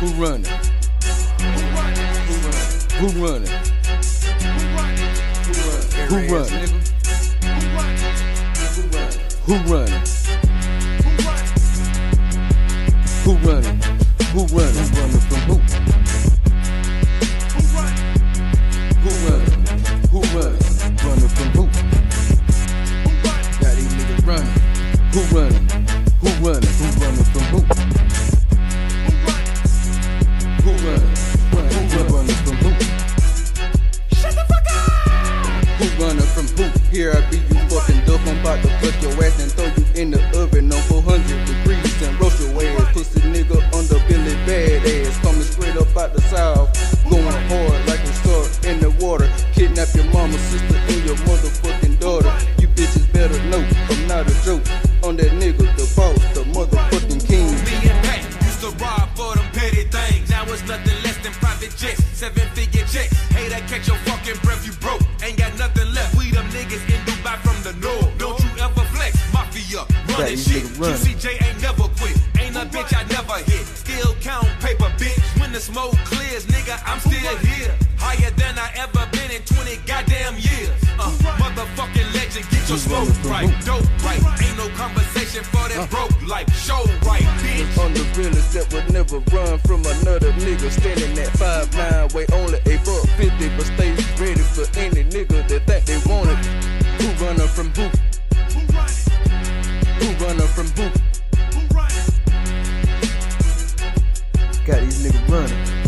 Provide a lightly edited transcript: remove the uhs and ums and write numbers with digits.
Who running? Who running? Who running? Who running? Who running? Who running? Running from who? Who running? Who running? Running from who? Got these niggas running. Who running? Who running? Who running from who? Who running? Who running from who? Shut the fuck up! Who running from who? Here I be, you fucking dope. I'm about to fuck your ass and throw you in the oven on 400 degrees and roast your ass. Pussy nigga on the Billy Badass, coming straight up out the south, going hard like a shark in the water. Kidnap your mama, sister, and your motherfucking daughter. You bitches better know I'm not a joke. On that nigga, the boss, the motherfucking king. Me and Pat used to rob for them petty things. Now it's nothing less than private jets, 7-figure checks. Hey, that catch your fucking breath, you broke. Ain't got nothing left. We them niggas in Dubai from the north. Don't you ever flex, mafia, running shit. QCJ ain't never quit. Ain't a bitch I never hit. Still count paper, bitch. When the smoke clears, nigga, I'm still here. Higher than I ever been in 20 goddamn years. Motherfucking legend, get your smoke right, dope right. Ain't no conversation for that broke life. Show right, bitch. On the realest that would never run from another nigga. Standing at 5'9", weigh only $1.50, but stay ready for any nigga that think they want it. Who running from who? Who running from who? Got these niggas running.